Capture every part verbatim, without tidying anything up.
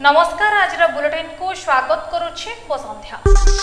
नमस्कार आज बुलेटिन को स्वागत करुछि बसंध्या।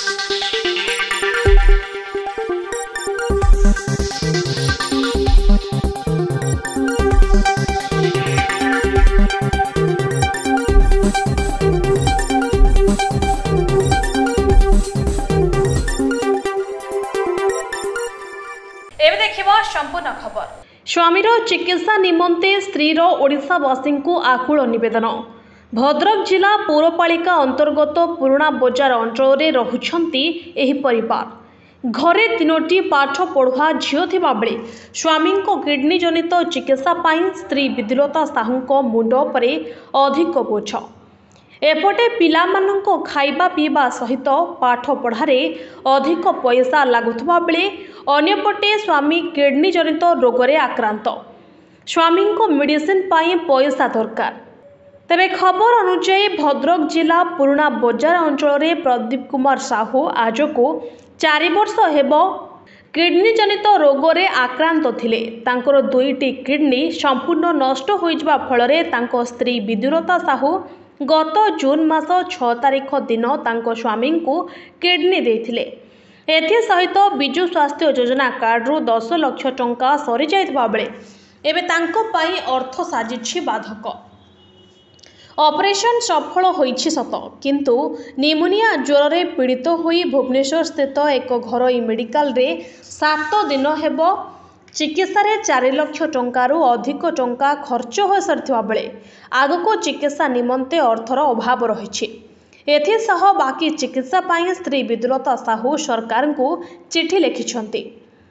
एबे देखिबा संपूर्ण खबर। स्वामीर चिकित्सा निमंते स्त्रीर ओडिशावासी को आकुल निवेदन। भद्रक जिला पौरपालिका अंतर्गत पुराणा बजार अंचल में रहुछंती एही परिवार। घरे तीनोटी पाठ पढ़ुआ झील थिबा बेले स्वामी किडनी जनित चिकित्सा पाई स्त्री विद्युलता साहू मुंड उपरे अधिक बोझ। एपटे पिलामानंको खाइबा पीवा सहित पाठ पढ़ारे अधिक पैसा लागुथबा बेले अन्यपटे स्वामी किडनी जनित रोगरे आक्रांत। स्वामी को मेडिसिन पाई पैसा दरकार। तेबे खबर अनुसार भद्रक जिला पुराणा बजार अंचल में प्रदीप कुमार साहू आज को चार वर्ष हेब किडनी जनित रोगरे आक्रांत थिले। तांकर दुईटी किडनी संपूर्ण नष्ट होइजबा फलरे तांको स्त्री विद्युलता साहू गत जून मास छह तारिख दिन तांको स्वामी को किडनी देथिले। एथि सहित विजु स्वास्थ्य योजना कार्ड रु दस लाख टंका सरी जाइतबा बेले एबे तांको पाई अर्थ साजिछि बाधक। ऑपरेशन सफल होइछि सत, किंतु निमोनिया ज्वर रे पीड़ित होई भुवनेश्वर स्थित एक घरोई मेडिकल रे सात दिन हेब चिकित्सा रे चार लाख टंकारु अधिक टंका खर्च हो सारिथिबा बेले आगको चिकित्सा निमंते अर्थर अभाव रहिछि। एथिसह बाकी चिकित्सा पाई स्त्री विद्युलता साहू सरकार को चिठी लिखिछंती।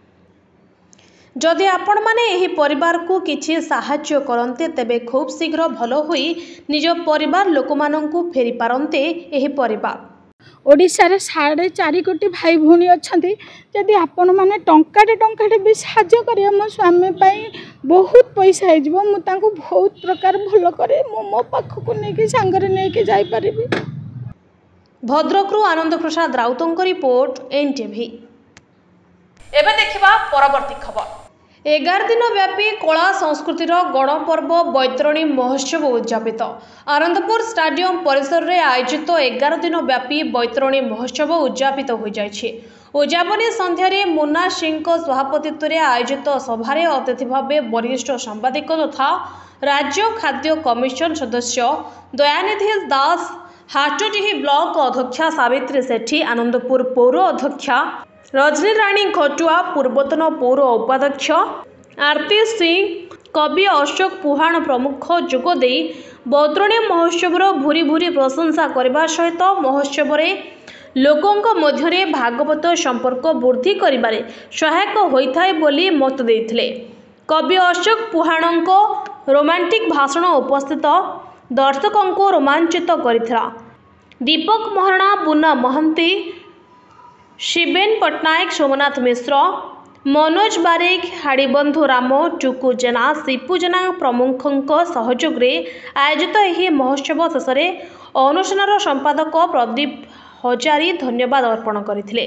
जदि आपण माने एही परिवार को किछि साहाय्य करन्ते तेबे खूब शीघ्र भलो होई निज परिवार लोकमानंकु फेरी पारन्ते। एही परिवार ओडिशा रे साढ़े चार कोटी भाई भूणी अछंती। जदि आपण माने टंकाटे टंकाटे भी साहाय्य करिए मो स्वामी पाई बहुत पैसा हे जिवो। मु तांको बहुत प्रकार भलो करे मो मो पाखकु नेकी संगरे नेकी जाई परिबी। भद्रक रु आनंद प्रसाद राउतंक रिपोर्ट एनटीवी। एबे देखिबा परवर्ती खबर। एगार दिन व्यापी कला संस्कृतिर गणपर्व बैतरणी महोत्सव उद्यापित। आनंदपुर स्टाडियम परिसर में आयोजित एगार दिन व्यापी बैतरणी महोत्सव उद्यापित हो जाइछि। उद्यापनी संध्यारे मुन्ना सिंह सभापतित्व में आयोजित सभारे अतिथि भाव वरिष्ठ सांबादिक तथा राज्य खाद्य कमिशन सदस्य दयानिधि दास, हाटोटीही ब्लॉक अध्यक्षा सावित्री सेठी, आनंदपुर पौर अध्यक्षा रजनी राणी खटुआ, पूर्वतन पौर उपाध्यक्ष आरती सिंह, कवि अशोक पुहाण प्रमुख जोगदे बैतरणी महोत्सवर भूरी भूरी प्रशंसा करने सहित महोत्सव लोकों मध्य भागवत संपर्क वृद्धि करिबारे सहायक होइथाय बोली मत देइथिले। कवि अशोक पुहाण रोमांटिक भाषण उपस्थित दर्शकों को रोमांचित करिथिला। दीपक महारणा, बुना महंती, शिवेन पट्टनायक, सोमनाथ मिश्र, मनोज बारिक, हाड़ीबंधु राम, टुकु जेना, सिपु जेना प्रमुखों सहयोग में आयोजित यह महोत्सव शेष में अनुष्ठान संपादक प्रदीप हजारी धन्यवाद अर्पण करथिले।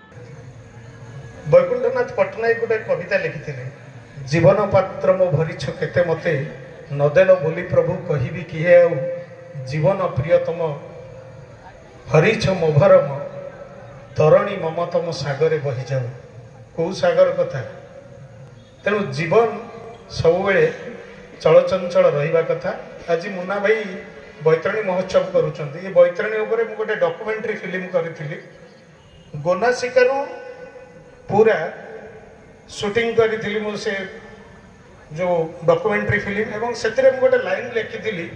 वैकुंठनाथ पट्टनायक गोटे कविता लिखिथिले, जीवन पात्र मो भरिछ केते मते नदेल बोली प्रभु कहिबी किहे आउ जीवन प्रियतम हरिछ मो भरम तरणी ममतम सागरे बही जाऊ। कौ सागर कथा तेणु जीवन सब बेले चलचंचल रहिबा कथा। आज मुन्ना भाई बैतरणी महोत्सव करुचंती। ये बैतरणी उपरे मु गोटे डॉक्यूमेंट्री फिल्म करिथिली। गोनासिकारु पूरा शूटिंग करिथिली मु से जो डॉक्यूमेंट्री फिल्म एवं सेतिरे मु गोटे लाइन लिखिथिली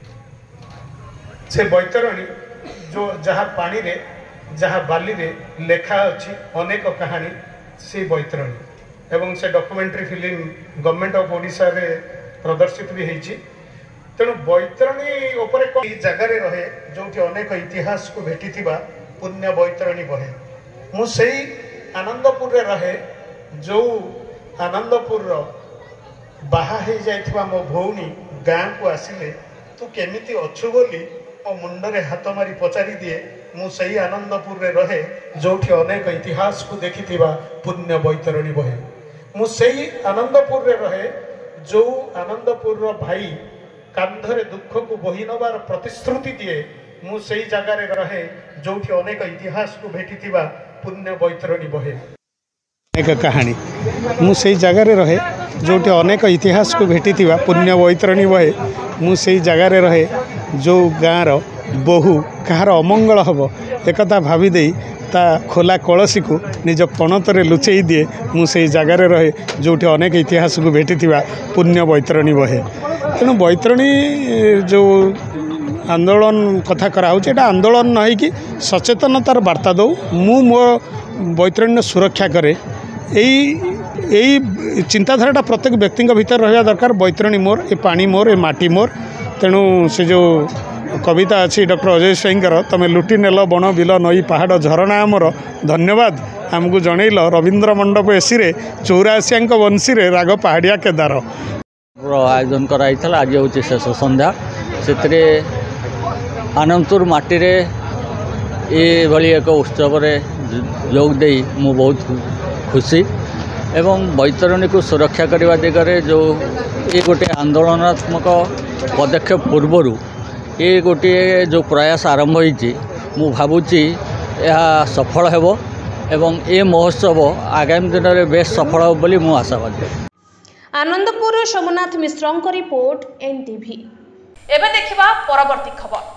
से बैतरणी जो जहाँ पानी रे जहाँ बाली रे लेखा अच्छी अनेक कहानी से बैतरणी एवं से documentary film government of Odisha रे प्रदर्शित भी होती। तेणु बैतरणी उपरे कोई जगार रहे जो अनेक इतिहास को भेटी पुण्य बैतरणी बहे। मु सेई आनंदपुर रे रहे जो आनंदपुर बाहा हो जाइथिबा मो भौणी गाँ को आसिले तू केमिति अच्छु बोली मो मुंडरे हाथ मारी पचारि दिए। मु सही आनंदपुर रे रहे जो अनेक इतिहास को देखी पुण्य बैतरणी बहे। मु सही आनंदपुर रे रहे जो आनंदपुर भाई कांधरे दुख को बोही नबार प्रतिश्रुति दिए मु सेई जगार रहे जो अनेक इतिहास को भेटी पुण्य बैतरणी बहे एक कहानी मु सेई जगार रहे जो अनेक इतिहास को भेटी पुण्य बैतरणी बहे मु सेई जगार रहे जो गाँर बहु कहार अमंगल हम एकता भावी दे ता खोला कलसी को निज पणतरे लुचई दिए मु सेई जगार रहे जो अनेक इतिहास को भेटी पुण्य बैतरणी बहे तेणु बैतरणी जो आंदोलन कथा कराऊँ आंदोलन नहीं कि सचेतनतार वार्ता दो मु मो बैतरणी सुरक्षा करे यही चिंताधारा प्रत्येक व्यक्ति भीतर रहा दरकार बैतरणी मोर ए पानी मोर ए माटी मोर तेणु से जो कविता अच्छी डॉक्टर अजय सिंहर तुम लुटी नेल बण बिल नई पहाड़ झरणा आमर धन्यवाद आमको जनइल रवींद्र मंडप एसी रे चौराशिया वंशी रे राग पहाड़िया केदार आयोजन कराई आज हूँ शेष संध्या से आनंदपुर माटी रे ये भली एक उत्सव जोग दे मु बहुत खुशी एवं बैतरणी को सुरक्षा करने दिगरे जो ये गोटे आंदोलनात्मक पदक्षेप पूर्वर ये गोटे जो प्रयास आरंभ होती मु भावुची यह सफल हेबो एवं ये महोत्सव आगामी दिन में बेस सफल हो बोली मु आशावादी। आनंदपुर सोमनाथ मिश्रंक रिपोर्ट एनटीवी। एबे देखिबा परवर्ती खबर।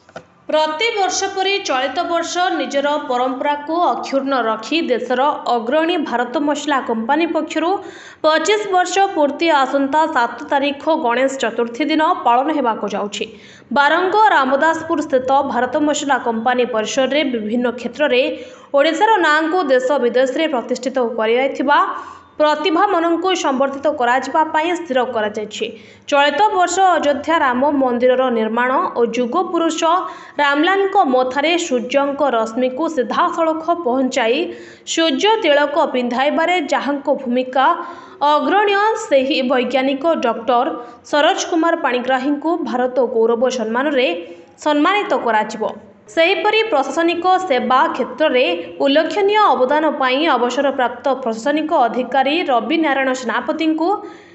प्रति वर्ष परि चलित वर्ष निजर परंपरा को अक्षुण्ण रखी देशर अग्रणी भारत मसला कंपानी पक्षर पच्चीस वर्ष पूर्ति आसंता सात तारीख गणेश चतुर्थी दिन पालन हेबाको जाउछि। बारंग रामदासपुर स्थित भारत मसला कंपानी परिसर रे विभिन्न क्षेत्र में ओडिशार नाँ को देश विदेश में प्रतिष्ठित कराइथिबा प्रतिभा मानक संवर्धित कराजिबा पई स्थिर करा जायछि। चलित वर्ष अयोध्या राम मंदिर निर्माण और जुग पुरुष रामलाल मथारे सूर्यंक रश्मि को सीधासलख पहुंचाई सूर्य तिलक पिंधाइबारे जहांको भूमिका अग्रण्य सेही वैज्ञानिक डॉक्टर सरोज कुमार पाणिग्राही को भारत गौरव सम्मान रे सम्मानित कराजिबो। सेहीपरि प्रशासनिक सेवा क्षेत्र में उल्लेखनीय अवदान पाई अवसर प्राप्त प्रशासनिक अधिकारी रवि नारायण सेनापति को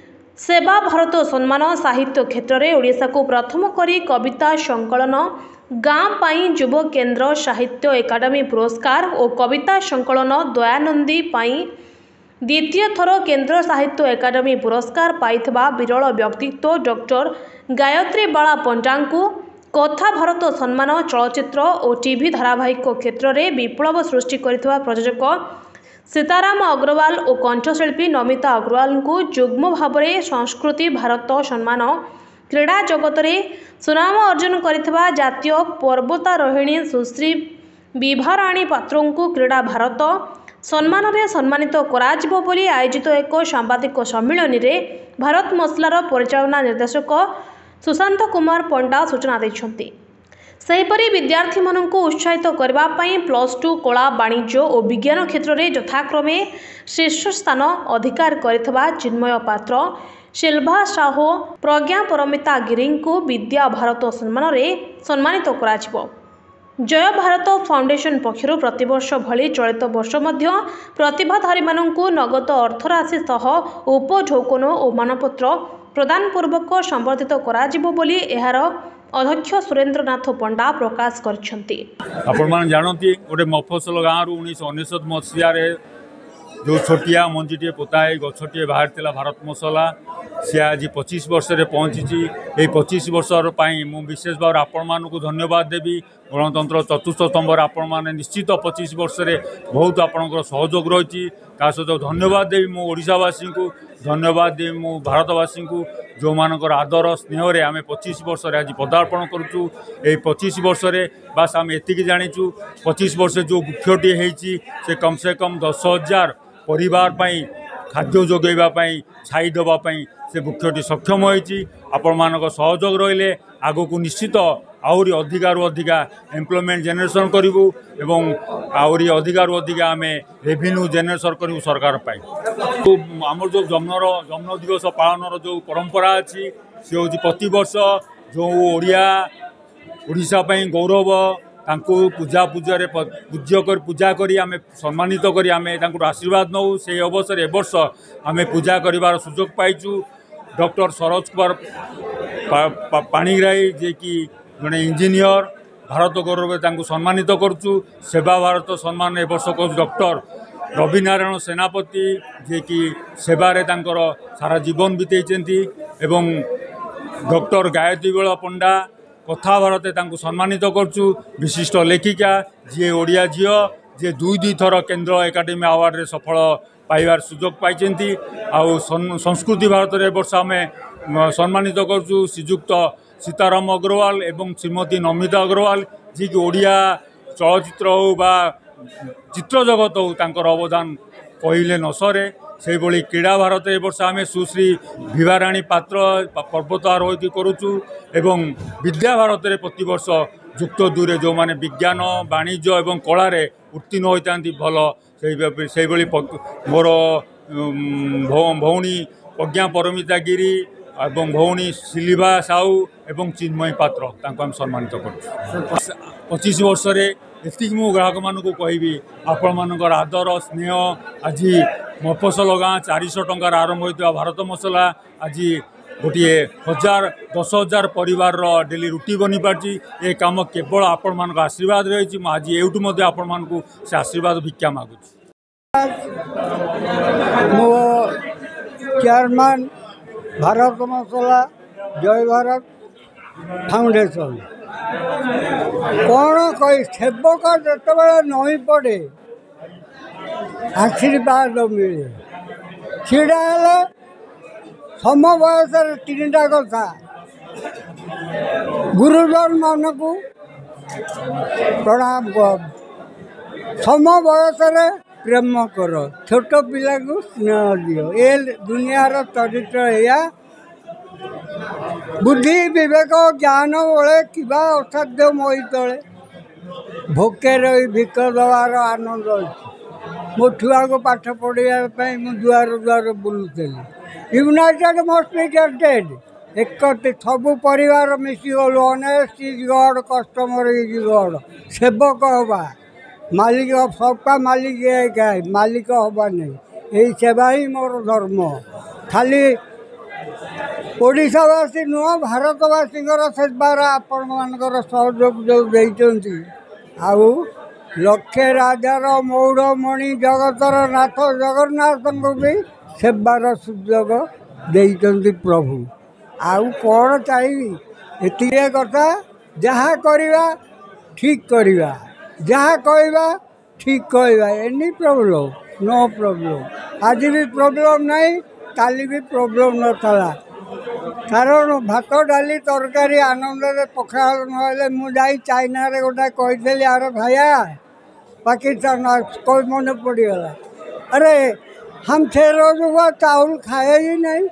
सेवा भारत सम्मान साहित्य क्षेत्र में ओडिशा को प्रथम करी कविता संकलन गाँ पाई युव केन्द्र साहित्य एकाडेमी पुरस्कार और कविता संकलन दयानंदी पाई द्वितीय थर केन्द्र साहित्य एकाडेमी पुरस्कार पाइथिबा विरल व्यक्तित्व डॉक्टर गायत्री बाला पंडा को कथा भारत सम्मान चलचित्र और टीवी धारावाहिक क्षेत्र में विप्लव सृष्टि करथिबा प्रयोजक सीताराम अग्रवाल और कंठशिल्पी नमिता अग्रवाल को युग्म भाव में संस्कृति भारत सम्मान क्रीड़ा जगत में सुनाम अर्जन करथिबा जातीय पर्वतारोहिणी सुश्री विभाराणी पात्रों को क्रीड़ा भारत सम्मान में सम्मानित कराजिबो बोली आयोजित एक सांबादिक सम्मेलन में भारत मसलार परिचालना निर्देशक सुशांत कुमार पंडा सूचना देछंती। सेहीपरि विद्यार्थी मानक उत्साहित करने प्लस टू कला वाणिज्य और विज्ञान क्षेत्र में यथाक्रमे शीर्ष स्थान अधिकार करथिबा चिन्मय पात्र शिल्भा साहो प्रज्ञा परमिता गिरी को विद्या भारत सम्मान में सम्मानित कराजिबो। जय भारत फाउंडेशन पक्षर प्रतिवर्ष भली चलित वर्ष मध्य प्रतिभाधारी मानकु नगद अर्थराशि सह उपढौकन और मानपत्र प्रदान पूर्वक संवर्धित कराजिबो बोली एहार अध्यक्ष सुरेंद्रनाथ पंडा प्रकाश करछंती। आपण मान जानती गोटे मफसल गाँव रु उन्नीस अनेशत मसीह जो छोटिया मंजीटे पोताए गछटे बाहर तिला भारत मसला सी आज पच्चीस वर्ष रे पहुँची ये पच्चीस वर्ष मु विशेष भाव आपण मानक धन्यवाद देवी गणतंत्र चतुर्थ स्तंभ आपण मैंने निश्चित पच्चीस वर्ष रे बहुत आपणकर सहयोग रही सहित धन्यवाद देवी मु ओडिशावासी को धन्यवाद देवी मु भारतवासी को जो मानकर आदर स्नेह आम पच्चीस वर्ष आज पदार्पण करुचु ये पच्चीस वर्ष बास आम एति जाचु पच्चीस वर्ष जो वृक्षटी होती से कम से कम दस हजार परिवार पाई खाद्य जोगैवाई छाई देवाई से वृक्षटी सक्षम होती आपण मानक सहयोग रहिले आगो को निश्चित आहरी अधिकार अधिका एम्प्लॉयमेंट जेनरेशन करूँ एवं आहरी अधिकार अधिका आम रेवेन्यू जेनरेशन करूँ सरकार पाई। तो आमर जो जन्मर जन्म दिवस पालन जो परंपरा अच्छी सी हूँ प्रति वर्ष जो ओडिया ओडिशा पाई गौरव तांको पूजा पूजा पूज्य कर पूजा करी आमे सम्मानित करी आमे तांको आशीर्वाद नौ से अवसर ए वर्ष आमे पूजा करिवार सुजोग पाइचु। डॉक्टर सरोज कुमार पाणिग्राही जे कि जड़े इंजीनियर भारत गौरव तांको सम्मानित करुचु। सेवा भारत सम्मान ए वर्ष को डॉक्टर रवि नारायण सेनापति जे कि सेवारे तांकर सारा जीवन बीतेइचंती एवं डॉक्टर गायत्री बेला पंडा कथा भारत तांको सम्मानित करुचु। विशिष्ट लेखिका जी ओडिया झील जे दुई दुई थर केंद्र एकाडेमी अवार्ड रे सफल पाइबार सुजोग पाइचंती। आउ संस्कृति भारत रे वर्ष आम सम्मानित करुचु श्रीजुक्त सीताराम अग्रवाल एवं श्रीमती नमिता अग्रवाल जी कि ओडिया चलचित्र हो बा चित्र जगत हो तांकर अवदान कहले न सरे। से भली क्रीड़ा भारत ए वर्ष आम सुश्री भिवाराणी पात्र पर्वत आरोही करुचु एवं विद्या भारत रे प्रति वर्ष युक्त दुई जो माने विज्ञान वाणिज्य एवं कला रे उत्तीर्ण होता भल से भली मोर भौणी प्रज्ञा परमिता गिरी एवं भौणी सिलिभा साहू एवं चिन्मयी पात्र तांको हम सम्मानित कर पच्चीस वर्ष एति मु ग्राहक मान कहबी आपण मानकर आदर स्नेह आज मफसल गाँ चार सौ टंकार आरंभ होता भारत मसला आज गोटे हजार दस हजार परिवार डेली रुटी बनी पार्टी ए काम केवल आपण मान आशीर्वाद रही। आज एवटू आपण मान से आशीर्वाद भिक्षा मागु। मो चेयरमैन भारत मसला जय भारत फाउंडेशन कौन कही सेवक जिते नई पड़े आशीर्वाद मिले छीड़ा सम बयस तीन टा कथा गुरुजन मान को प्रणाम कर सम बयस प्रेम कर छोट पिला को स्नेह दियो ए दुनियार चरित्र या बुद्धि विवेक ज्ञान बड़े किबा असाध्य मई तले भोके रही भिक दबार आनंद अच्छी मो छुआ को पाठ पढ़ाई मुझे दुआर दुआर बुलूली यूनाइटेड मस्ट बी गेटेड एक सबू परिवार मिसीगलु honest is god customer is god सेवक हवा मालिक सबका मालिक एक है मालिक हवा नहीं यही सेवा ही मोर धर्म खाली ओडिशावासी नुह भारतवासी सेवार आपण मानकर सहयोग जो देइचंती आउ लक्षे राजार मौड़मणि जगतर नाथ जगन्नाथ को भी सेवार सुजोग देइचंती प्रभु आउ कौन चाहिए एतिके कथा जहाँ करवा ठीक करवा जहाँ कहवा ठीक कहवा एनी प्रॉब्लम नो प्रॉब्लम आज भी प्रॉब्लम नहीं काली भी प्रॉब्लम न था कारण भात डाली तरकारी आनंद पखाल ना मुझे चाइना रे गोटा कही आर भाया पाकिस्तान कोई मन पड़गला अरे हम थे रोज हुआ चावल खाए ही नहीं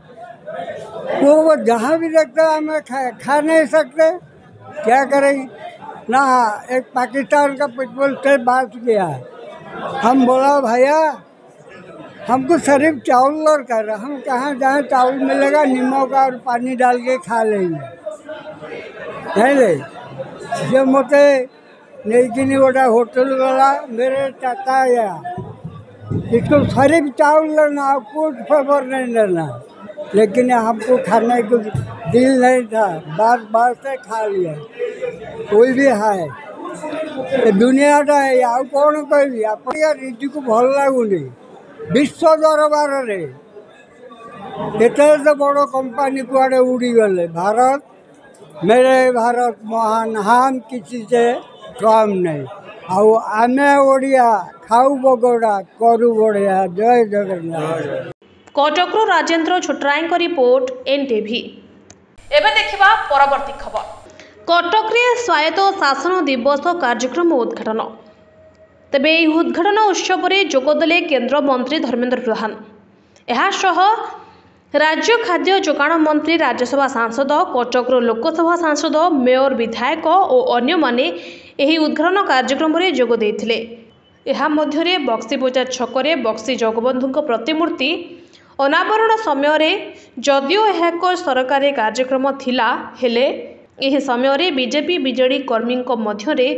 वो जहाँ भी देखते हमें खा खा नहीं सकते क्या करें ना एक पाकिस्तान का पेट्रोल से बात किया हम बोला भैया हमको सिर्फ चावल दरकार हम कहाँ जहाँ चावल मिलेगा नमक और पानी डाल के खा लेंगे नहीं ले जो मते नहीं गोटा होटल वाला मेरे चाचा आया इसको सिर्फ चावल लेना कुछ फेवर नहीं लेना लेकिन हमको खाने को दिल नहीं था बार बार से खा लिया कोई भी है दुनियाटा है आउ कौन कह अपने रीति को भल लगुनि विश्व दरबार रे एते तो बड़ कंपनी कुआड़े उड़ी गले भारत मेरे भारत महान हम किसी से कम नहीं आउ आमे ओडिया खाऊ बगड़ा करू बढ़िया जय जगन्नाथ। कटकरू राजेंद्र छोटराय रिपोर्ट एनटीवी। एबे देखिबा परवर्ती खबर। कटक रे स्वायत्त शासन दिवस कार्यक्रम उद्घाटन। तेबे ଏହି उद्घाटन उत्सव रे जोगदेले केंद्र मंत्री धर्मेंद्र प्रधान एहासह राज्य खाद्य जोगाण मंत्री राज्यसभा सांसद कटकरू लोकसभा सांसद मेयर विधायक और अन्य माने ଏହି उद्घाटन कार्यक्रम रे जोग देइथिले। एहा मध्यरे बक्सी बजार छकरे बक्सी जगबंधुଙ୍କ प्रतिमूर्ति अनावरण समय रे जदिओ यह एक सरकारी कार्यक्रम थिला हेले ଏହି ସମୟରେ ବିଜେପି ବିଜେଡି କର୍ମୀଙ୍କ ମଧ୍ୟରେ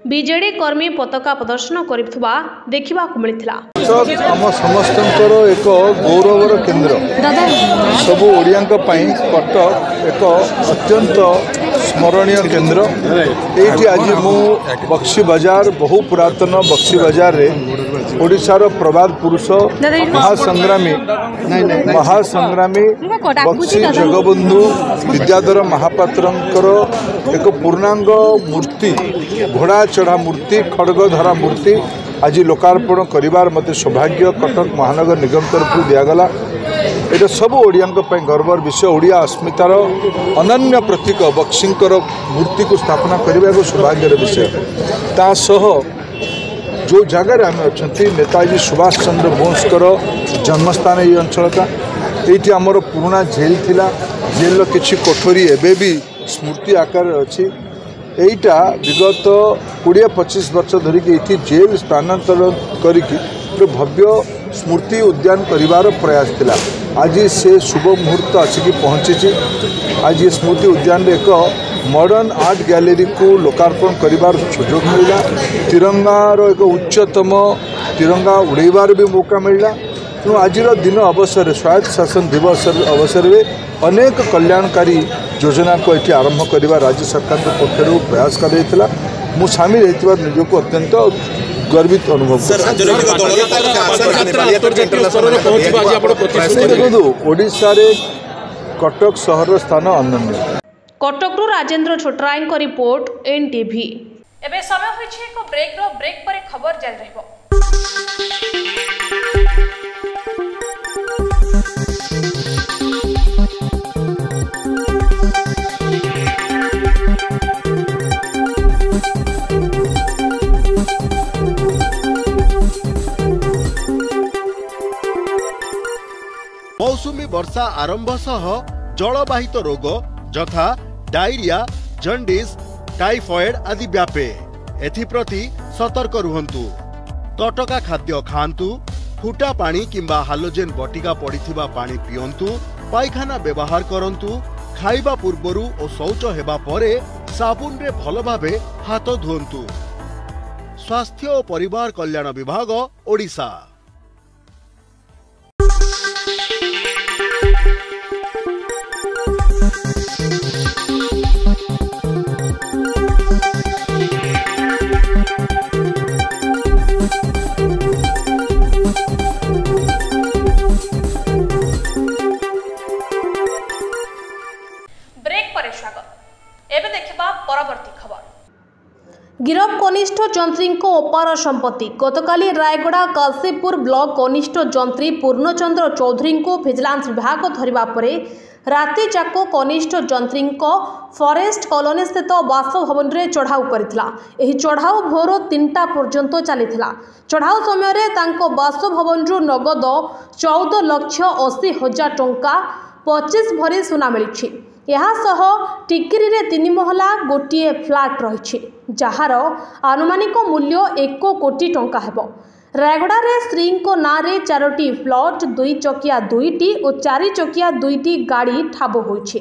ବିଜେଡି କର୍ମୀ ପତାକା ପ୍ରଦର୍ଶନ କରିଥିବା ଦେଖିବାକୁ ମିଳିଥିଲା। ଆମ ସମସ୍ତଙ୍କର ଏକ ଗୌରବର କେନ୍ଦ୍ର ସବୁ ଓଡ଼ିଆଙ୍କ ପାଇଁ କଟକ ଏକ ଅତ୍ୟନ୍ତ ସ୍ମରଣୀୟ କେନ୍ଦ୍ର। ଏଇଠି ଆଜି ମୁଁ ବକ୍ସି ବଜାର ବହୁ ପୁରାତନ ବକ୍ସି ବଜାରରେ ଓଡ଼ିଶାର ପ୍ରବାଦ ପୁରୁଷ ମହାସଂଗ୍ରାମୀ ମହାସଂଗ୍ରାମୀ ବକ୍ସି ଜଗବନ୍ଧୁ ବିଦ୍ୟାଧର ମହାପାତ୍ରଙ୍କର ଏକ ପୂର୍ଣ୍ଣାଙ୍ଗ ମୂର୍ତ୍ତି ଘୋଡ଼ା ଚଢ଼ା ମୂର୍ତ୍ତି ଖଡ଼ଗଧରା ମୂର୍ତ୍ତି आज लोकार्पण करिवार मते सौभाग्य कटक महानगर निगम तरफ दिगला। ये सब ओडिया गर्वर विषय ओडिया अस्मितार अनन्य प्रतीक बक्सींकर मूर्ति को स्थापना करने को सौभाग्यर विषय। तासह जो जगार आम अच्छा नेताजी सुभाष चंद्र बोसकर जन्मस्थान ये अंचल का ये आमर पुराना जेल थिला जेल किसी कोठरी एवं भी स्मृति आकार अच्छी। एटा विगत कोड़े पचीस वर्ष धरिकी ये जेल स्थानांतरण करिकी भव्य स्मृति उद्यान करिवार प्रयास थिला। आज से शुभ मुहूर्त आसिक पहुँची। आज ये स्मृति उद्यान एक मॉडर्न आर्ट गैलरी को लोकार्पण करिवार सुजोग मिला। तिरंगार एक उच्चतम तिरंगा उड़ेबार भी मौका मिला। तेणु आज दिन अवसर स्वायत्त शासन दिवस अवसर में अनेक कल्याणकारी योजना को ये आरंभ करने राज्य सरकार के पक्षर प्रयास कर मु सामिल होता निजक अत्यंत गर्वित अनुभव। देखो ओडिशा रे कटक सहर स्थान अनन्य। कटकरू राजेंद्र छोटराय को रिपोर्ट एनटीवी। एबे समय होइछे एक ब्रेक रो ब्रेक पर खबर जारी रहबो। मौसुमी वर्षा आरंभ सह जलवाहित रोग यथा डायरिया जंडिस टाइफॉइड आदि व्यापे। एथिप्रति सतर्क रुहंतु। तटका खाद्य खांतु। फुटा पानी किंबा हालोजेन बटिका पड़िथिबा पानी पियंतु। पायखाना व्यवहार करंतु। खाइबा पूर्वरु और शौच हेबा परे साबुन रे भल भाबे हाथ धुअंतु। स्वास्थ्य और परिवार कल्याण विभाग ओडिशा। गिरफ कनिष्ठ जंत्री अपार संपत्ति। गतकाली रायगड़ा काशीपुर ब्लॉक कनिष्ठ जंत्री पूर्णचंद्र चौधरी को विजिलेंस विभाग धरिबा परे राति जाक कनिष्ठ जंत्री फॉरेस्ट कॉलोनी स्थित बासभवन में चढ़ाऊ करथिला। एही चढ़ाऊ भोर तीनटा पर्यंत चलीथिला। चढ़ाऊ समय तांको बासभवन रु नगद चौदह लक्ष अशी हजार टंका पच्चीस भरी सुना मिली। यासह टिकिरी रे तीन महला गोटे फ्लाट रही जार आनुमानिक मूल्य एक कोटी टंका हेबो। रायगड़ा रे स्त्री को ना रे चारोटी फ्लट दुई चकिया दुईटी और चारि चकिया दुईटी गाड़ी ठाब होइछे।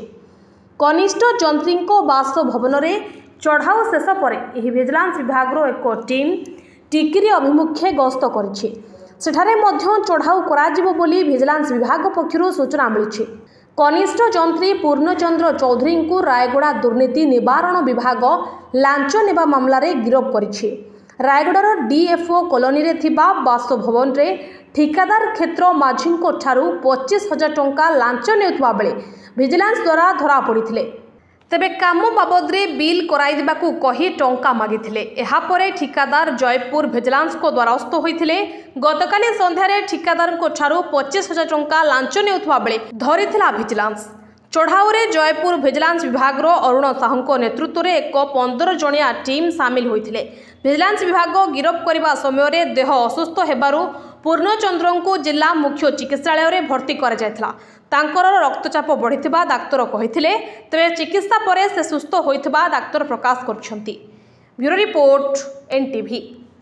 कनिष्ठ जंत्री बासभवन रे चढ़ाऊ शेष पर विजिलेंस विभाग एक टीम टिकिरी अभिमुखे गस्त करिछे। सेठारे मध्य चढ़ाऊ कराजिबो बोली विजिलेंस विभाग पक्षरु सूचना मिली। कनिष्ठ जंत्री पूर्णचंद्र चौधरी को रायगड़ा दुर्नीति निवारण विभाग लांच नेबा मामला रे गिरफ करिछि। रायगड़ार डीएफओ कॉलोनी रे थिबा बासभवन रे ठिकादार क्षेत्र माझी को ठारू पच्चीस हजार टंका लांच नेउथबा बेले विजिलेंस द्वारा धरा पड़िथिले। तेबे काम बाबद रे बिल कराई देबाकू कही टंका मागिथिले। एहा परे ठिकादार जयपुर विजिलेंस को द्वारस्थ होइथिले। गतकाली संध्यारे ठिकादार को ठारू पच्चीस हजार टंका लांच नेउथबा बेले धरिथिला विजिलेंस। चढ़ाऊ रे जयपुर विजिलेंस विभाग रो अरुण साहू नेतृत्व रे एक पंद्रह जणिया टीम सामिल होइथिले। विजिलेंस विभाग गिरफ करबा समय रे देह असुस्थ हेबारु पूर्णचंद्र को जिला मुख्य चिकित्सालय रे भर्ती करा जायथिला। तांकर रक्तचाप बढ़िथिबा डाक्तर कहिथिले। तबे चिकित्सा परे से सुस्थ होइथिबा डाक्तर प्रकाश करछंती। Bureau report NTV.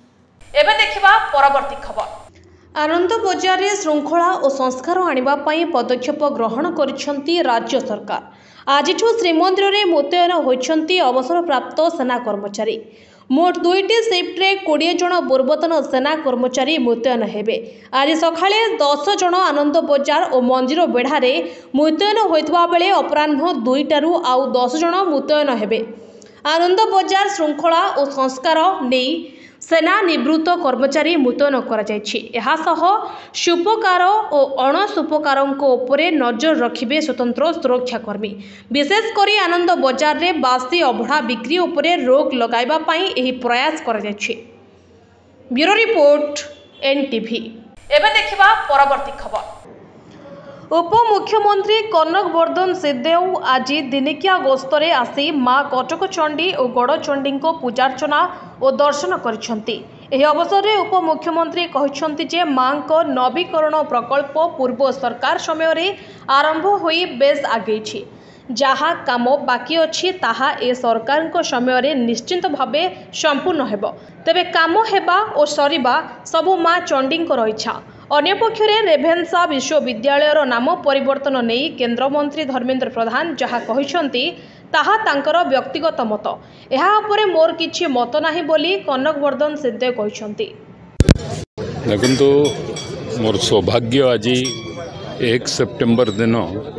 एबे देखिबा परवर्ती खबर। आनंद बजार रे श्रृंखला और संस्कार आनिबा पई पदक्षेप ग्रहण करिसंती राज्य सरकार। आजिठु श्रीमंदिर रे मुतयन होइछंती अवसरप्राप्त सेना कर्मचारी। मोट दुईटी सिफ्ट्रे कोड़े जन पूर्वतन सेना कर्मचारी मुतयन हेबे। आज सकाळे दस जन आनंद बजार और मंजीर बेढ़ारे मुतयन होइतबा बेले अपराह्न दुईटारू आउ दस जन मुतयन हेबे। आनंद बजार श्रृंखला और संस्कार नहीं सेना निवृत्त कर्मचारी मुतयन करा जायछि। एहा सह सुपकार और अणसुपकारों उपरे नजर रखिबे स्वतंत्र सुरक्षाकर्मी। विशेषकर आनंद बजार रे बासी अभड़ा बिक्री उपरे रोक लगाइबा पई एही प्रयास करा जायछि। Bureau report NTV. एबे देखिबा परवर्ती खबर। उपमुख्यमंत्री कनक वर्धन सिद्धदेव आज दिनिकिया गस्तरे आसी माँ कटकचंडी और गड़चंडी पूजार्चना और दर्शन करिसेंती। एही अवसर में उपमुख्यमंत्री कहिसेंती जे माँ को नवीकरण प्रकल्प पूर्व सरकार समय रे आरंभ होई बेस आगेछि। जहाँ काम बाकी अछि ताहा ए सरकार को समय रे निश्चिंत भावे संपूर्ण हेबो। तेबे काम हेबा और सरीबा सबु माँ चंडी को इच्छा। अन्यपक्षरे रेभेन्सा विश्वविद्यालयर नाम परिवर्तन नहीं केंद्र मंत्री धर्मेंद्र प्रधान जहाँ कहिसेंती ताहा तांकर व्यक्तिगत मत। एहा उपरे मोर किछि मत नाही बोली कनक वर्धन सिद्धदेव कहिसेंती। देखंतु मोर सौभाग्य आज एक सेप्टेम्बर दिन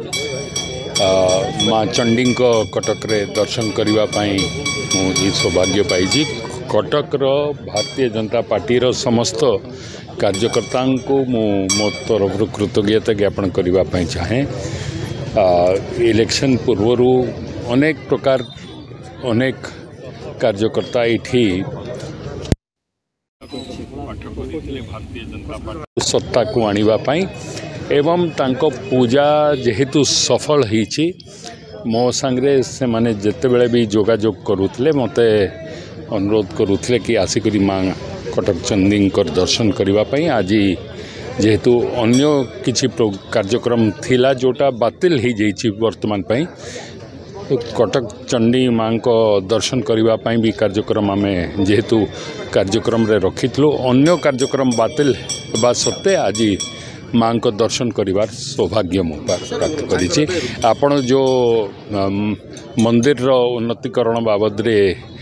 माँ चंडी कटक रे दर्शन करने मुझे सौभाग्य पाई। कटक भारतीय जनता पार्टी रो समस्त कार्यकर्ता को मो तरफ कृतज्ञता ज्ञापन करने चाहे। इलेक्शन पूर्व अनेक प्रकार अनेक कार्यकर्ता इठी सत्ता को आने एवं तांको पूजा जेहेतु सफल होईची मो सांगरे से माने जेते बेले भी जोगाजोग करुतले मते अनुरोध करुतले कि आसिकरी माँ कटक चंडी दर्शन करने। आज जेहेतु अन्य किछि कार्यक्रम थिला जोटा बातिल हो जाइछि वर्तमान पाई तो कटक चंडी माँ को दर्शन करने भी कार्यक्रम आम जेहेतु कार्यक्रम रे रखिथलु अन्य कार्यक्रम बातिल बा सत्ते आज माँ को दर्शन करिवार सौभाग्य मु प्राप्त करिछि। आपण जो मंदिर रो उन्नतीकरण बाबद रे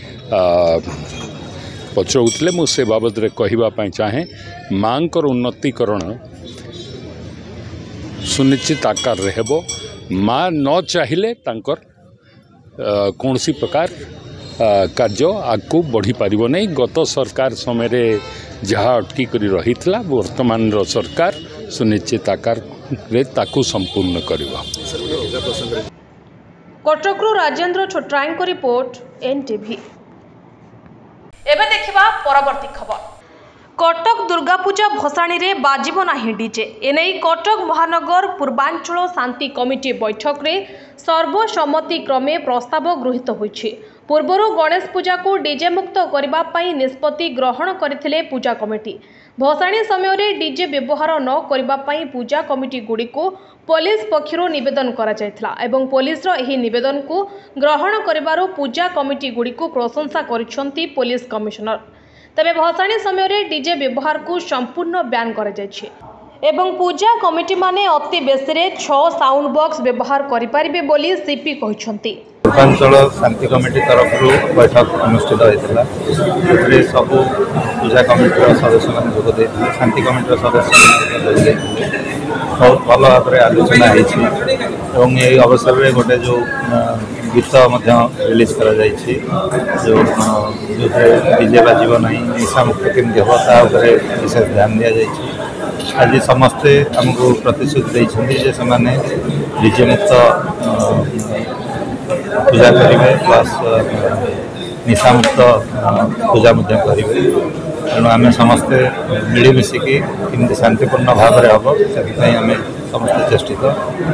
पचरुले मुझे बाबद रे कहवाई चाहे। माँ को उन्नतीकरण सुनिश्चित आकार रे हेबो। माँ न चाहिए तांकर कौन सी प्रकार कार्य आगू बढ़ी पारिबो नहीं। गत सरकार समय रे जहाँ अटकी करी रही थिला वर्तमान रो सरकार सुनिश्चित आकार रे ताकू संपूर्ण करिबो। कटकरू राजेंद्र छोटराय को रिपोर्ट एनटीवी। एबे देखिबा परवर्ती खबर। कटक दुर्गा पूजा भसाणी रे बाजिबो नाही डीजे। एनै कटक महानगर पूर्वांचल शांति कमिटी बैठक रे सर्वसम्मति क्रमे प्रस्ताव गृहीत होइछि। पूर्वरु गणेश पूजा को डीजे मुक्त करबा पई निष्पत्ति ग्रहण करथिले पूजा कमिटी। भसाणी समय रे डीजे व्यवहार न करबा पई पूजा कमिटी गुडी को पुलिस पक्षरु निवेदन करा जायथला एवं पुलिस रो एही निवेदन को ग्रहण करिबारो पूजा कमिटी गुडी को प्रशंसा करिसंती पुलिस कमिश्नर। तबे भसाणी समय रे डीजे व्यवहार को संपूर्ण बैन करा जायछि एवं पूजा कमिटी माने अति बेसी रे छह साउंड बॉक्स व्यवहार करि परिबे बोली सीपी कहिसंती। पूर्वांचल शांति कमिटी तरफ बैठक अनुष्ठित होता है। सब पूजा कमिटी सदस्य मैंने जोग देते शांति कमिटी सदस्य बहुत भल भाव में आलोचना होती। यही अवसर में गोटे जो गीत रिलीज कर जो जो डीजे बाजिब ना निशा मुक्त केमती हम ताऊपर विशेष ध्यान दि जाए। आज समस्ते आमको प्रतिश्रुति देते से डीजे मुक्त पूजा करेंगे प्लस निशा मुक्त पूजा करेंगे। तेणु आम समस्ते मिलमिशिकी केमती शांतिपूर्ण भाव में हम से आम समस्ते चेष्टित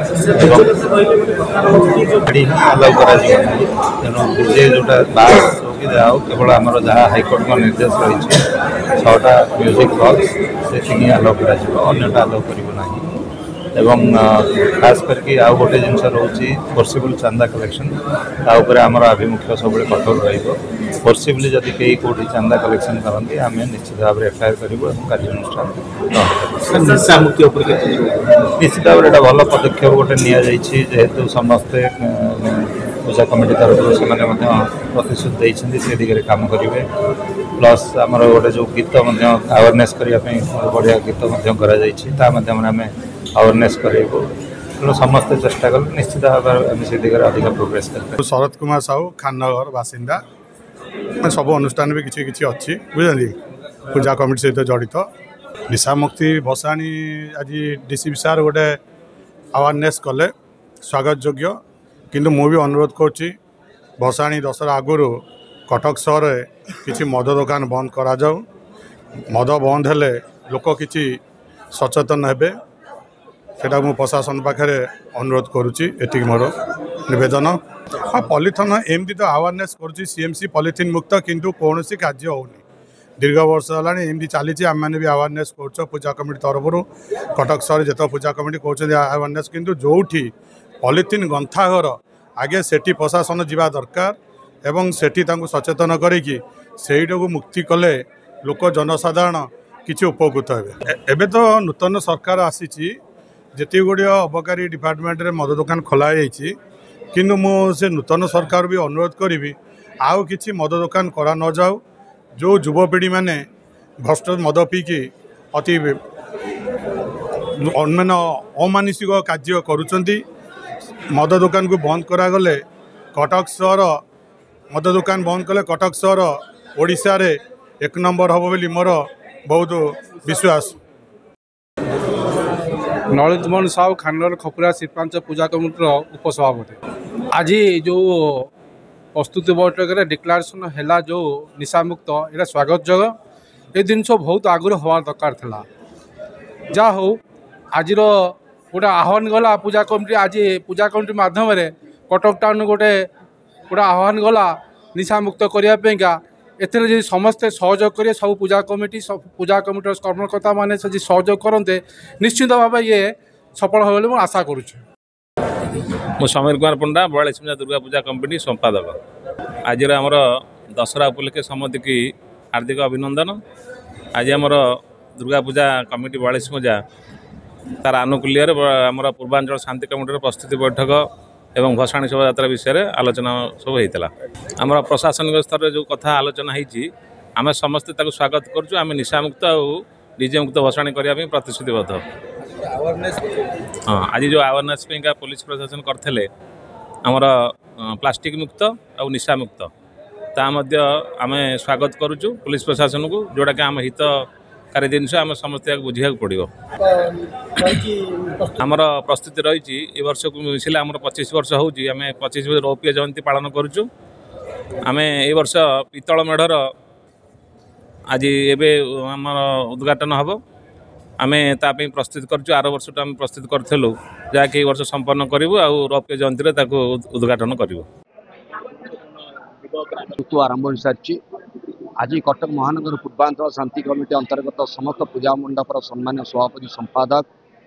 अलाउ कर। तेणु डीजे जोटा बास हो कि जाओ केवल आम जहाँ हाइकोर्ट निर्देश रही छटा म्यूजिक बॉक्स से अलाउ कर अन्यटा अलाउ करना एवं खास करके आउ गोटे जिनस रोचे फोर्सिबल चांदा कलेक्शन ताऊपर आमर आभिमुख्य सब कठोर रोर्सिबली जदि कई कौटी चांदा कलेक्शन करती आम निश्चित भाव में एफआईआर करूँ कार्यानुष्ठान निश्चित भाव में भल पदक्षेप गोटे नि जेहेतु समस्ते पूजा कमिटी तरफ से प्रतिश्रुति देते से दिगरे काम करेंगे प्लस आमर गोटे जो गीत अवेयरनेस करने बढ़िया गीत आम अवेयरनेस करेंगे तेणु समस्ते चेष्टा कले निश्चित भाव में से दिगरे अधिक प्रोग्रेस कर। शरद कुमार साहू खाननगर बासिंदा सब अनुष्ठान भी किसी किसी अच्छी बुझे पूजा कमिटी सहित जड़ित निशा मुक्ति भसाणी आज डीसीपी सार गोटे अवेयरनेस कले स्वागत योग्य किंतु मु भी अनुरोध करुच्ची भसाणी दशहरा आगुरी कटक सहर किसी मद दुकान बंद करा जाऊ मद बंद हेले लोक किसी सचेतन हेबे सेटा मु प्रशासन पाखे अनुरोध करुच्ची एति मोर निवेदन। हाँ पॉलिथिन एमती तो अवेयरनेस करुच्ची सीएमसी पॉलिथिन मुक्त किंतु कौन सी कार्य होनी दीर्घ वर्ष है एमती चली आम मैंने भी अवेयरनेस कर पूजा कमिटी तरफ कटक सहर जिते पूजा कमिटी कहते अवेयरनेस किंतु जोठी पॉलिथिन गंथा घर आगे सेठी प्रशासन जीवा दरकार एवं सेठी तांको सचेतन करिकी सेईटाको मुक्ति कले लोक जनसाधारण किसी उपकृत हे। एबे तो नूतन सरकार आसी जेती गुड़िया अबकारी डिपार्टमेंट रे मद दुकान खोला जाइए किंतु मु से नूतन सरकार भी अनुरोध करी आउ किसी मद दुकान करा न जाऊ जो युवपीढ़ी मैंने भ्रष्ट मद पीकी अति मान अमानुषिक कार्य करुँच मद दुकान को बंद करागले कटक सहर मद दुकान बंद कले कटक सहर ओडिशा रे एक नंबर हम बोली मोर बहुत विश्वास। नलित मोहन साहू खाननगर खपुरा शिल्पांच पूजा कमिटर उपसभापति आज जो प्रस्तुति बैठक में डिक्लारेसन है जो निशा मुक्त यहाँ स्वागत जगह ये जिन बहुत आगुरी हवा दरकार था जहा हो आज गोटे आह्वान गला पूजा कमिटी आज पूजा कमिटी मध्यम कटक टाउन गोटे गोटे आह्वान गला निशा मुक्त करने एथे समस्ते सहयोग करें सब पूजा कमिटी सब पूजा कमिटर कर्मकर्ता मैंने सहयोग करते निश्चित भाव ये सफल हो बोली आशा करुच्छे। मु समीर कुमार पंडा बयालीस दुर्गा पूजा कमिटी संपादक आज आमर दशहरा उपलक्षे समस्त की हार्दिक अभिनंदन। आज आमर दुर्गा पूजा कमिटी बयालीस मजा तार आनुकूल्य आमर पूर्वांचल शांति कमिटर प्रस्तुति बैठक एवं भसाणी शोभा यात्रा विषय में आलोचना सब होता आमर प्रशासनिक स्तर में जो कथा आलोचना होती आम समस्ते ताको स्वागत करुँ आम निशा मुक्त और डीजे मुक्त भसाणी करने प्रतिश्रुतिबद्ध। हाँ आज जो अवेयरनेस का पुलिस प्रशासन करते आमर प्लास्टिक मुक्त और निशा मुक्त आम स्वागत करुँ पुलिस प्रशासन को जोटा कि आम हितकारी जिन आम समस्त बुझा पड़ो। आमर प्रस्तुति रही ए वर्ष को मिसिले आमर पच्चीस वर्ष होची आम पच्चीस वर्ष रौप्य जयंती पालन करुँ आम ए वर्ष पितल मेढ़र आज एबे आमर उद्घाटन हम आम ताप प्रस्तुत करुँ आर वर्ष आम प्रस्तुत करूँ जहाँकि वर्ष संपन्न करूँ आ रौप्य जयंती उद्घाटन करूँ। ऋतु आरंभ हो सारी आज कटक महानगर पूर्वांचल शांति कमिटी अंतर्गत समस्त पूजा मंडपर सम्मान्य सभापति संपादक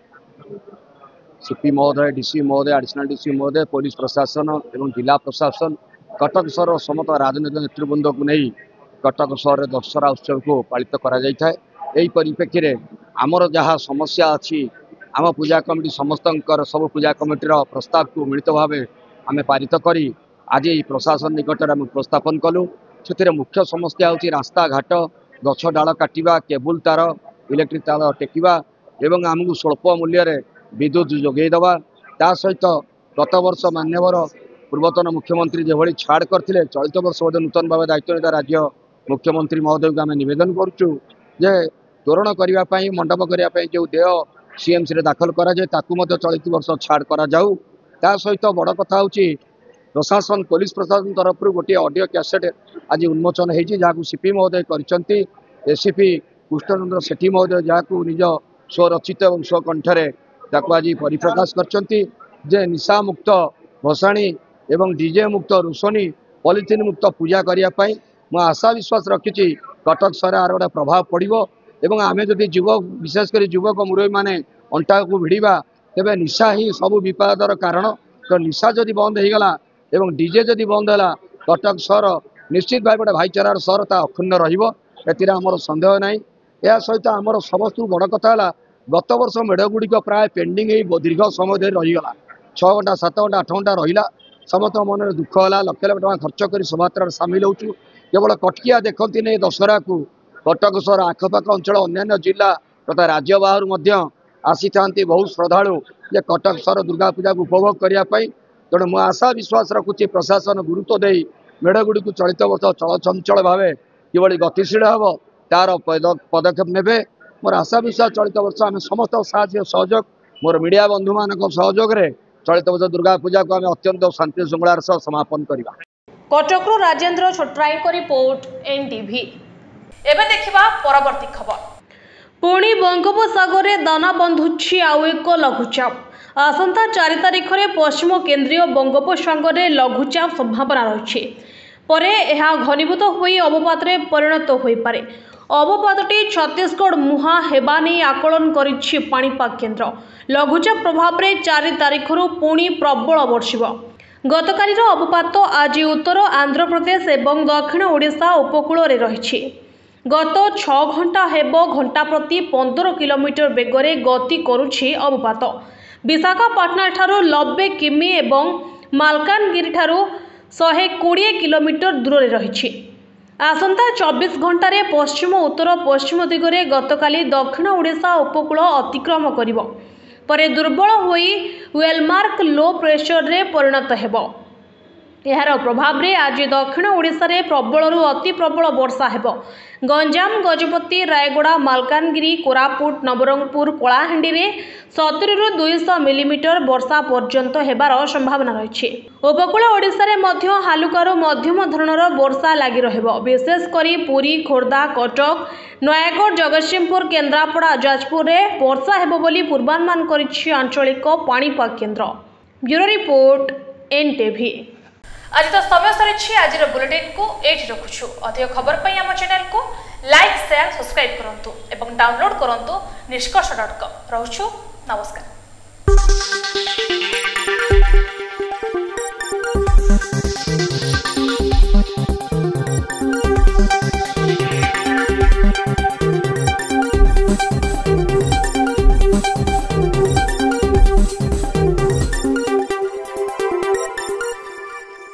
सीपी महोदय डीसी महोदय एडिशनल डीसी महोदय पुलिस प्रशासन एवं जिला प्रशासन कटक सहर समस्त राजनैतिक नेतृवृंद को नहीं कटक सहर दशहरा उत्सव को पालित कराई परिप्रेक्षी आमर जहाँ समस्या अच्छी आम पूजा कमिटी समस्त सब पूजा कमिटीर प्रस्ताव को मिलित भाव आम पारित करी आज प्रशासन निकट में उपस्थापन कलु से मुख्य समस्या होची रास्ता घाट गछ डाल काटिबा केबुल तार इलेक्ट्रिक तार टेकिबा एवं आमको स्वल्प मूल्य विद्युत जोगेदेवा ता सहित गत वर्ष मान्यवर पूर्वतन मुख्यमंत्री जो छाड़ करते चलित वर्ष नूतन भाव दायित्व नेता राज्य मुख्यमंत्री महोदय को आम नवेदन करुँ जे तोरण करने मंडप करने जो देय सीएमसी रे दाखल कराए चलित वर्ष छाड़ करा जाऊ ता सहित बड़ कथा होची प्रशासन पुलिस प्रशासन तरफ गोटे ऑडियो कैसेट आज उन्मोचन होती जहाँ सीपी महोदय करछंती एसीपी कृष्णचंद्र सेठी महोदय जहाँ निज स्वरचित और स्वकंठरे आज परिप्रकाश करछंती जे निशा मुक्त भसाणी एवं डीजे मुक्त रोशनी पॉलिथिन मुक्त पूजा करने मैं आशा विश्वास रखी कटक सहर आर गोटे प्रभाव पड़ो एवं आम जदि युवक विशेषकर युवक मुरबी मैंने अंटा को भिड़ा तेज निशा ही सब विपदर कारण तो निशा जदि बंद हो गला एवं डीजे जदि बंद है कटक सहर निश्चित भाव गोटे भाईचारार सहर ता अक्षुण्ण रमर सन्देह ना या सहित आमर समस्त बड़ कथा है गत वर्ष मेढ़ गुड़िक प्राय पेंडिंग दीर्घ समय धरी रहीगला छः घंटा सात घंटा आठ घंटा रहा समस्त मन में दुख है लक्ष लक्ष टका खर्च कर शोभायात्रा सामिल होचु केवल कटकिया देखती नहीं दशहरा को कटक सहर आखपाख अंचल अन्य जिला तथा राज्य बाहर आसी था बहुत श्रद्धालु जे कटक सहर दुर्गा पूजा को उपभोग करने तेणु मु आशा विश्वास रखुच्छी प्रशासन गुरुत्व दे मेढ़गुड़ी को चलित वर्ष चलचंचल भाव कि गतिशील हम तार पदक्षेप ने मोर आशा विश्वास चलित वर्ष आम समस्त साहय सहयोग मोर मीडिया बंधु मान सहयोग में चलित वर्ष दुर्गा पूजा को आम अत्यंत शांति श्रृंखलार सह समापन करवा। कटकरू राजेंद्र छोटराई को रिपोर्ट एनटीवी। एबे देखिबा परवर्ती खबर। पुणी बंगोपसागर में दाना बंधुछि आउ एक लघुचाप। आसंता चार तारिख में पश्चिम केन्द्रीय बंगोपसागर में लघुचाप संभावना रही परे यह घनीभूत होई अवपात में परिणत हो पारे। अवपातटी छत्तीसगढ़ मुहा हेबा नहीं आकलन करिछि पाणीपाग केन्द्र। लघुचाप प्रभाव में चार तारिख पुणी प्रबल वर्षिब। गतकालीर अवपात आज उत्तर आंध्र प्रदेश एवं दक्षिण ओडिशा उपकूल रही। गत छह घंटा हेब घंटा प्रति पंदर किलोमीटर बेगरे गति करुछि अवपात। विशाखापाटना ठारू नब्बे किमी एवं मालकानगिरी ठारू शहे कोड़े किलोमीटर दूर रही। आसंता चौबीस घंटे पश्चिम उत्तर पश्चिम दिगरे गतकाली दक्षिण ओडिशा उपकूल अतिक्रम करिब परे दुर्बल होई वेलमार्क लो प्रेशर रे परिणत हेबो। यार प्रभाव में आज दक्षिण ओडिशा रे प्रबल अति प्रबल वर्षा हेबो। गंजाम गजपति रायगड़ा मालकानगिरी कोरापुट नवरंगपुर कलाहांडी रे सत्तरी रु दुई सौ मिलीमीटर वर्षा पर्यंत हेबार संभावना रही। उपकूल ओडिशा रे मध्य हालुकारु मध्यम धरणर वर्षा लगी रहिबो। विशेष करी पुरी खोर्धा कटक नयागढ़ जगतसिंहपुर केन्द्रापड़ा जाजपुर रे वर्षा हेबो बोली पूर्वानुमान करिछि आंचलिक पाणीपाग केन्द्र। Bureau report NTV. आज तो समय सरी आज बुलेटिन को एठी रखुछु। अधिक खबर पाई आम चैनल को लाइक शेयर सब्सक्राइब करंतु एवं डाउनलोड करंतु निष्कर्ष डॉट कॉम। रहूछु नमस्कार।